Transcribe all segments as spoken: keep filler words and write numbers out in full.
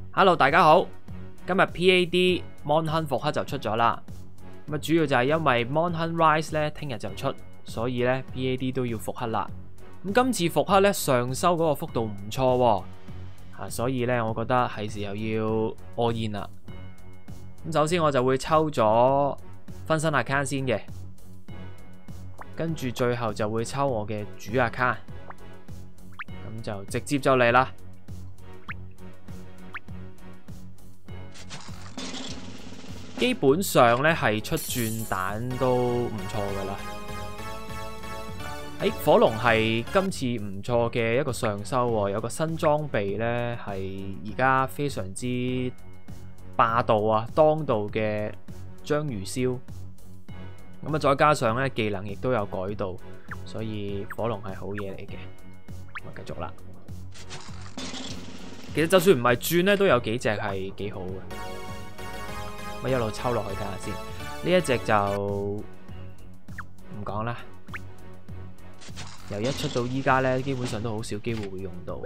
Hello， 大家好。今日 P A D Mon Hun 復刻就出咗啦。咁啊，主要就係因為 Mon Hun Rise 咧聽日就出，所以咧 P A D 都要復刻啦。咁今次復刻咧上收嗰個幅度唔錯喎，啊，所以咧我覺得係時候要 all in 啦。咁首先我就會抽咗分身 account 先嘅，跟住最後就會抽我嘅主 account，咁就直接就嚟啦。基本上咧係出轉蛋都唔錯噶啦。喺火龍係今次唔錯嘅一個上修喎，有個新裝備咧係而家非常之霸道啊，當道嘅章魚燒。咁啊，再加上咧技能亦都有改到，所以火龍係好嘢嚟嘅。我繼續啦。其實就算唔係轉咧，都有幾隻係幾好嘅。我一路抽落去睇下先，呢一隻就唔講啦。由一出到依家咧，基本上都好少機會會用到。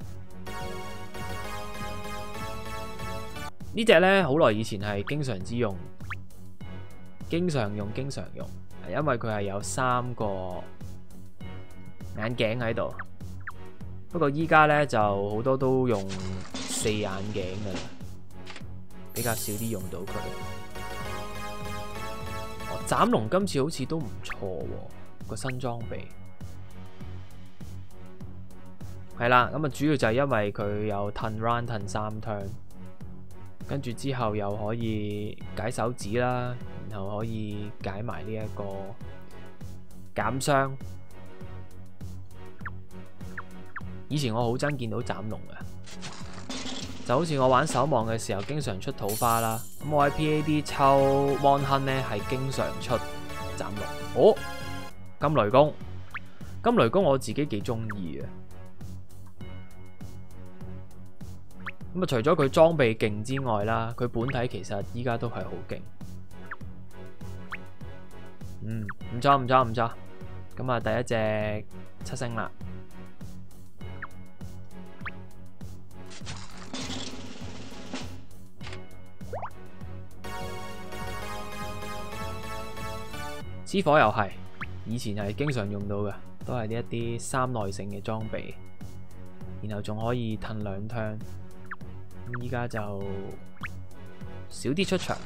呢隻咧好耐以前係經常之用，經常用，經常用，係因為佢係有三個眼鏡喺度。不過依家咧就好多都用四眼鏡噶啦。比較少啲用到佢。哦，斬龍今次好似都唔錯喎，個新裝備。係啦，咁啊主要就係因為佢有褪 run 褪三 turn， 跟住之後又可以解手指啦，然後可以解埋呢一個減傷。以前我好憎見到斬龍嘅。就好似我玩守望嘅時候，經常出土花啦。咁我喺 P A D 抽 Mon Hun 咧，係經常出斬龍。哦，金雷公，金雷公我自己幾中意嘅。咁啊，除咗佢裝備勁之外啦，佢本體其實依家都係好勁。嗯，唔錯唔錯唔錯。咁啊，第一隻七星啦。之火又係，以前係經常用到嘅，都係呢一啲三耐性嘅裝備，然後仲可以褪兩 turn。咁依家就少啲出場。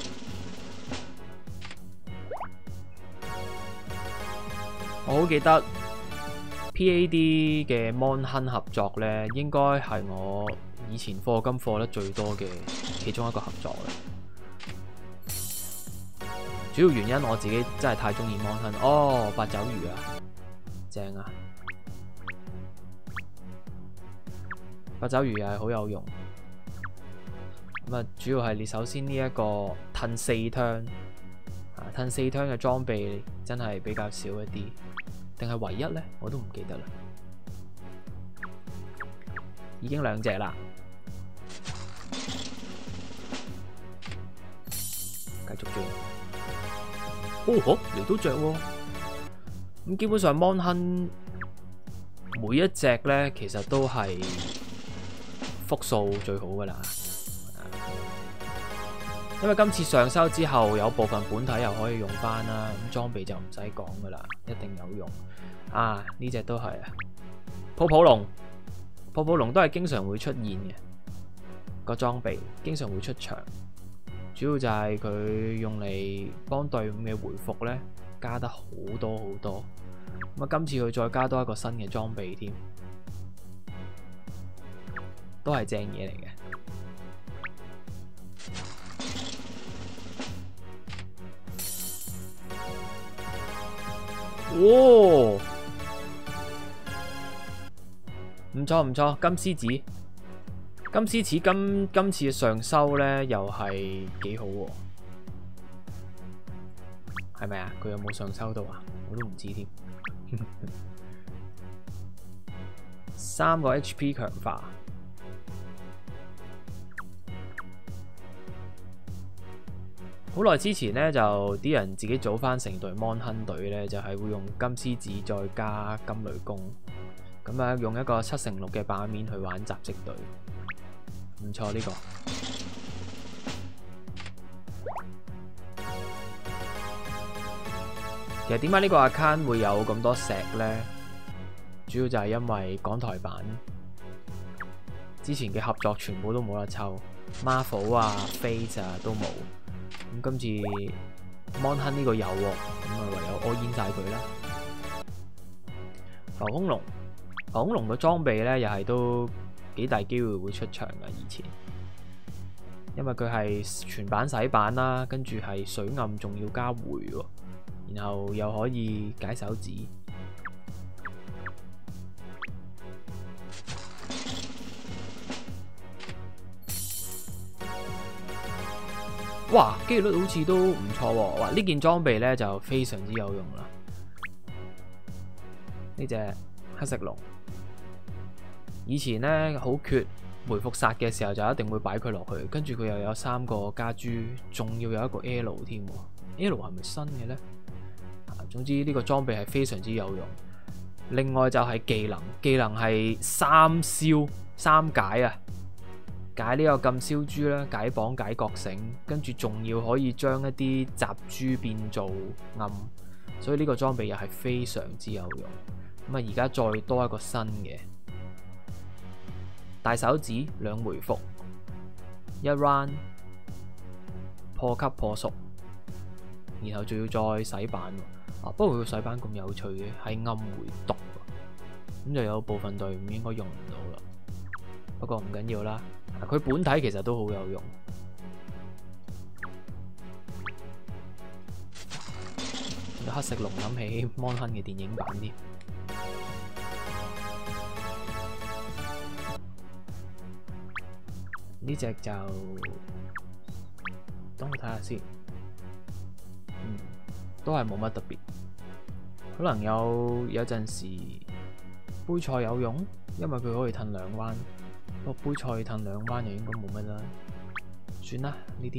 我好記得 P A D 嘅 Mon Hun 合作呢，應該係我以前課金課得最多嘅其中一個合作啦。主要原因我自己真係太中意 Mon Hun。哦，八爪魚啊，正啊！八爪魚又係好有用。咁啊，主要係你首先呢一個褪四 turn 啊，褪四 turn 嘅裝備真係比較少一啲，定係唯一呢？我都唔記得啦。已經兩隻啦，繼續轉。哦，好嚟到隻喎。咁基本上 Mon Hun 每一隻咧，其實都係複數最好噶啦。因為今次上修之後，有部分本體又可以用翻啦，咁裝備就唔使講噶啦，一定有用。啊，呢隻都係啊，泡泡龍，泡泡龍都係經常會出現嘅個裝備，經常會出場。主要就係佢用嚟幫隊伍嘅回復咧，加得好多好多。咁啊，今次佢再加多一個新嘅裝備添，都係正嘢嚟嘅。哇！唔錯唔錯，金獅子。金獅子今今次嘅上修咧，又係幾好喎，係咪啊？佢有冇上修到啊？我都唔知添。三個 H P 強化，好耐之前咧，就啲人自己組翻成隊 Mon Hun 隊咧，就係、是、會用金獅子再加金雷公，咁啊用一個七乘六嘅版面去玩雜跡隊。 唔錯呢個。其實點解呢個 account 會有咁多石呢？主要就係因為港台版之前嘅合作全部都冇得抽 ，Marvel 啊、Fate 啊都冇。咁今次 Monhun 呢個有喎，咁啊唯有 all in 晒佢啦。浮空龍，浮空龍嘅裝備呢，又係都幾大機會會出場噶，以前，因為佢係全版洗版啦，跟住係水暗仲要加回喎，然後又可以解手指。哇，機率好似都唔錯喎！哇，呢件裝備呢就非常之有用啦。呢隻黑色龍，以前呢好缺回復殺嘅時候就一定會擺佢落去，跟住佢又有三個加豬，仲要有一個 L 添。L 係咪新嘅呢？總之呢個裝備係非常之有用。另外就係技能，技能係三消三解啊！解呢個禁燒豬啦，解綁解覺醒，跟住仲要可以將一啲雜豬變做暗，所以呢個裝備又係非常之有用。咁啊，而家再多一個新嘅大手指兩回復，一 round 破級破熟，然後仲要再洗版。啊，不過佢個洗版咁有趣嘅，係暗回毒，咁就有部分隊伍應該用唔到啦。不過唔緊要啦。佢本體其實都好有用。黑色龍諗起 Monhun 嘅電影版添。呢隻就等我睇下先。嗯，都係冇乜特別。可能有有陣時杯賽有用，因為佢可以褪兩彎。個杯賽褪兩彎又應該冇乜啦，算啦，呢啲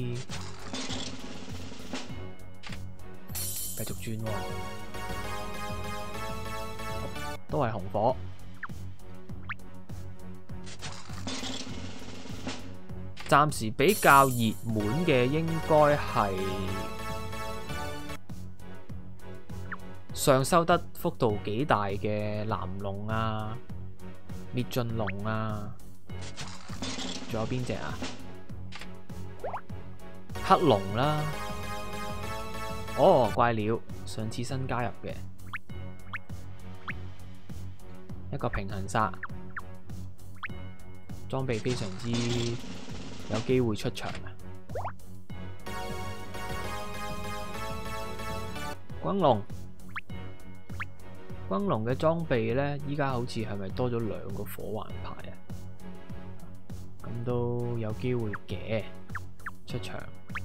繼續轉喎，都係紅火。暫時比較熱門嘅應該係上修得幅度幾大嘅藍龍啊、滅盡龍啊。仲有邊隻啊？黑龍啦，哦，怪鳥，上次新加入嘅一個平衡殺，裝備非常之有機會出場啊！轟龍，轟龍嘅裝備呢，依家好似係咪多咗兩個火環牌啊？咁都有機會嘅出場，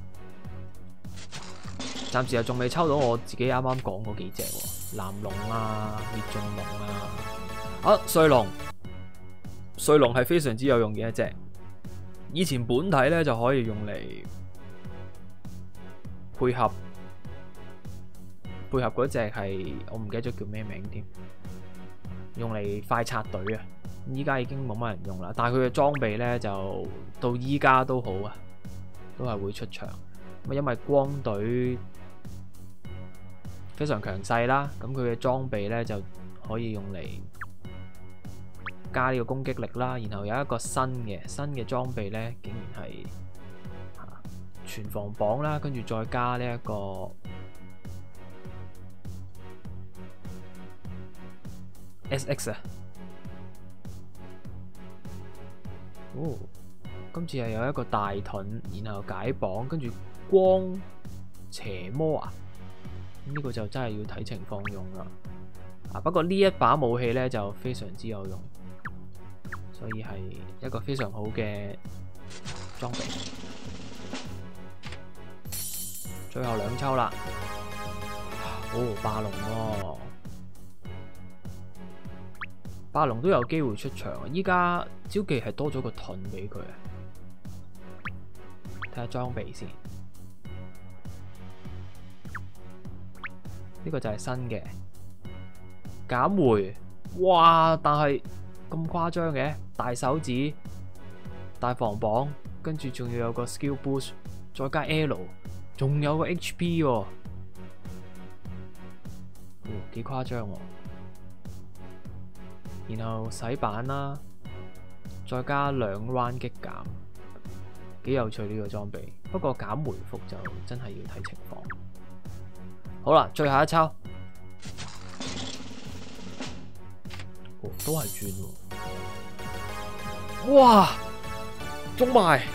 暫時又仲未抽到我自己啱啱講嗰幾隻喎，藍龍啊、滅盡龍啊，啊瑞龍，瑞龍係非常之有用嘅一隻，以前本體咧就可以用嚟配合配合嗰隻係我唔記得咗叫咩名添，用嚟快拆隊啊！依家已經冇乜人用啦，但係佢嘅裝備呢，就到依家都好啊，都係會出場。咁因為光隊非常強勢啦，咁佢嘅裝備呢，就可以用嚟加呢個攻擊力啦。然後有一個新嘅新嘅裝備呢，竟然係全防綁啦，跟住再加呢一個 S X 啊。哦，今次係有一個大盾，然後解綁，跟住光邪魔啊！呢、這個就真係要睇情況用啦。啊，不過呢一把武器呢，就非常之有用，所以係一個非常好嘅裝備。最後兩抽啦，哦，霸龍喎。霸龍都有機會出場啊！依家招技係多咗個盾俾佢啊，睇下裝備先。呢個就係新嘅減回，哇！但係咁誇張嘅大手指、 大防綁，跟住仲要有個 skill boost， 再加 L， 仲有個 H P 喎、哦，哦幾誇張喎！然後洗版啦，再加兩 round 擊減，幾有趣呢個裝備。不過減回復就真係要睇情況。好啦，最後一抽，哦都係轉喎，哇，中埋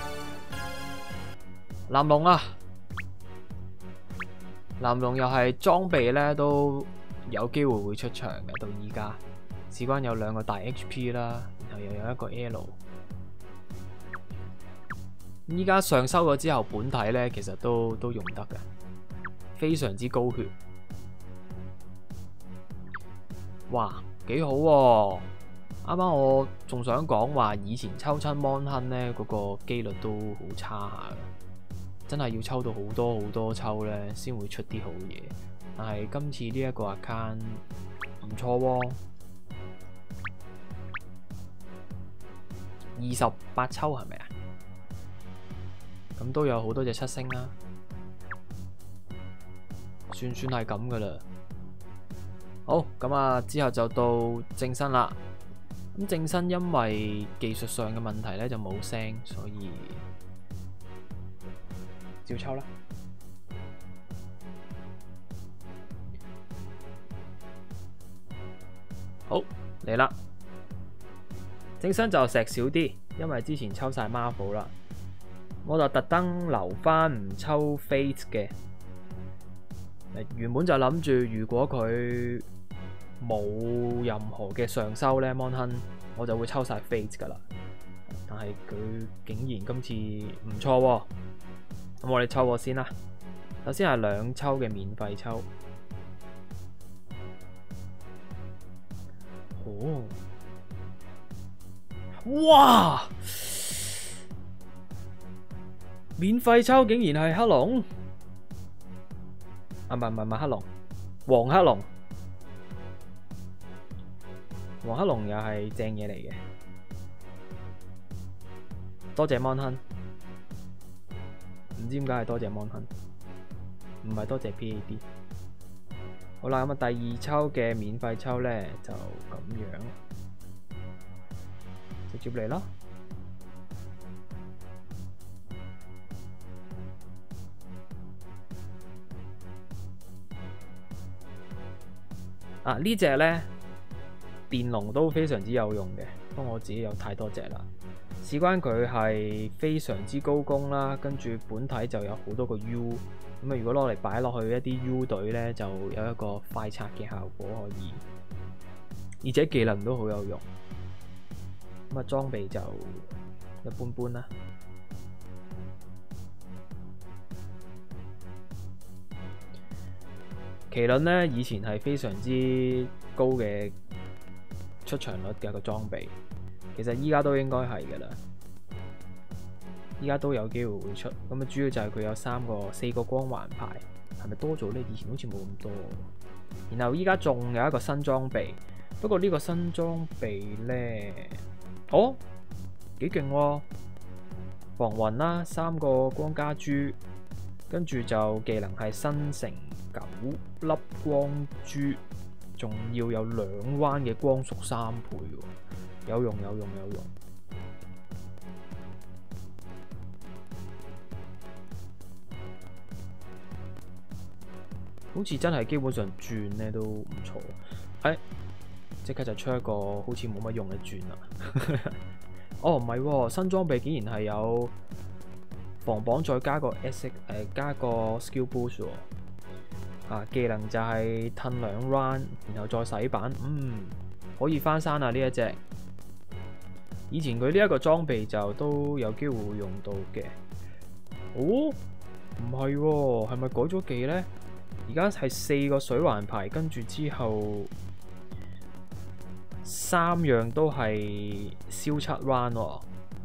藍龍啊！藍龍又係裝備咧都有機會會出場嘅，到依家。事關有兩個大 H P 啦，然後又有一個 L。依家上修咗之後，本體咧其實都都用得嘅，非常之高血。哇，幾好喎、啊！啱啱我仲想講話，以前抽親 Mon Hun 咧嗰個機率都好差下嘅，真係要抽到好多好多抽咧，先會出啲好嘢。但係今次呢一個 account 唔錯喎。二十八抽係咪啊？咁都有好多隻七星啦，算算係咁噶啦。好，咁啊之後就到正身啦。咁正身因為技術上嘅問題咧就冇聲，所以照抽啦。好，嚟啦。正身就石少啲，因為之前抽晒 Marvel 啦，我就特登留翻唔抽 Fate 嘅。原本就諗住如果佢冇任何嘅上修咧 Mon Hun 我就會抽晒 Fate 噶啦。但係佢竟然今次唔錯喎，咁我哋抽過先啦。首先係兩抽嘅免費抽，哦。哇！免費抽竟然係黑龍，啊唔係唔係唔係黑龍，黃黑龍，黃黑龍又係正嘢嚟嘅。多謝 Mon Hun， 唔知點解係多謝 Mon Hun， 唔係多謝 P A D。好啦，咁啊第二抽嘅免費抽咧就咁樣。直接嚟啦！啊，呢隻呢，電龍都非常之有用嘅，不過我自己有太多隻啦。事關佢係非常之高攻啦，跟住本體就有好多個 U， 咁啊如果攞嚟擺落去一啲 U 隊呢，就有一個快拆嘅效果可以，而且技能都好有用。咁啊，裝備就一般般啦。麒麟呢，以前係非常之高嘅出場率嘅一個裝備，其實依家都應該係嘅啦。依家都有機會會出，咁啊主要就係佢有三個、四個光環牌，係咪多咗呢？以前好似冇咁多。然後依家仲有一個新裝備，不過呢個新裝備呢，哦。幾勁喎！防暈啦，三個光加珠，跟住就技能係生成九粒光珠，仲要有兩彎嘅光速三倍喎，有用有用有用。好似真係基本上轉咧都唔錯，哎，即刻就出一個好似冇乜用嘅轉啦。哦，唔係喎，新裝備竟然係有防綁再加個 S 誒、呃、加個 skill boost 喎。啊，技能就係褪兩 round，然後再洗版，嗯，可以翻山啊呢一隻。以前佢呢一個裝備就都有機會會用到嘅。哦，唔係喎，係咪改咗技呢？而家係四個水環牌，跟住之後。三樣都係燒七 round 喎，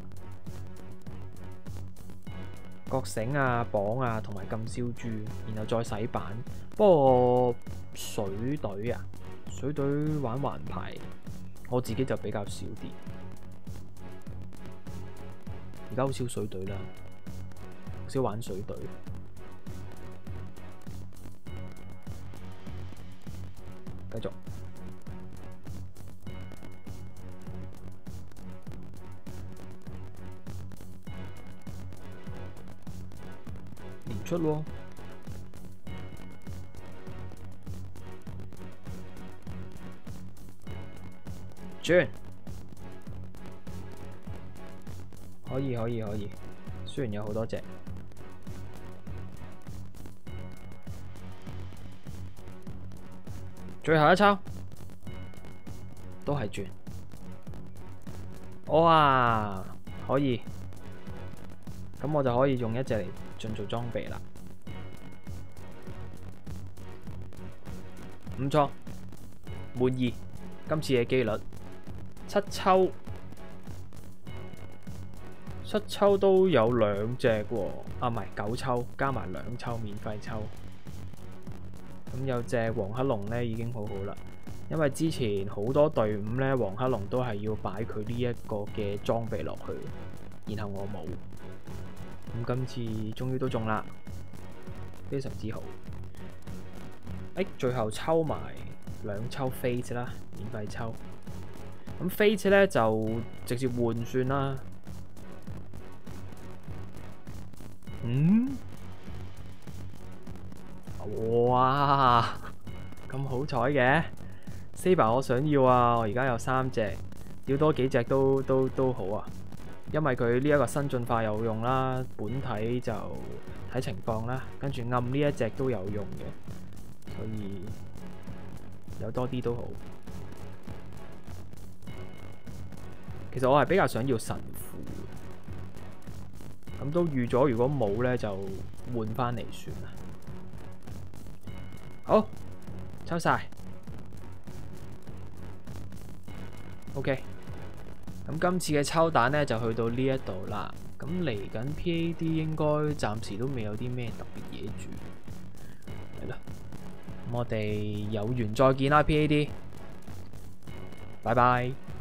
覺醒啊、綁啊同埋禁燒珠，然後再洗版。不過水隊啊，水隊玩環牌，我自己就比較少啲。 而家好少水隊啦，好少玩水隊。繼續。連出喎。轉。可以可以可以，雖然有好多隻。最後一抽都係轉。哇，可以，咁我就可以用一隻嚟進做裝備啦。唔錯，滿意。今次嘅機率七抽。七抽都有兩隻喎，啊唔係九抽，加埋兩抽免費抽。咁有隻黃黑龍呢已經好好啦，因為之前好多隊伍呢，黃黑龍都係要擺佢呢一個嘅裝備落去，然後我冇。咁今次終於都中啦，非常之好。誒，最後抽埋兩抽 Fate 啦，免費抽。咁 Fate 呢就直接換算啦。嗯，哇，咁好彩嘅 Saber 我想要啊！我而家有三隻，要多幾隻都都都好啊。因為佢呢一個新進化有用啦，本體就睇情況啦，跟住暗呢一隻都有用嘅，所以有多啲都好。其實我係比較想要神符。咁都預咗，如果冇呢，就換翻嚟算啦。好，抽晒。OK。咁今次嘅抽蛋呢，就去到呢一度啦。咁嚟緊 P A D 應該暫時都未有啲咩特別嘢住。係啦。咁我哋有緣再見啦 ，P A D。拜拜。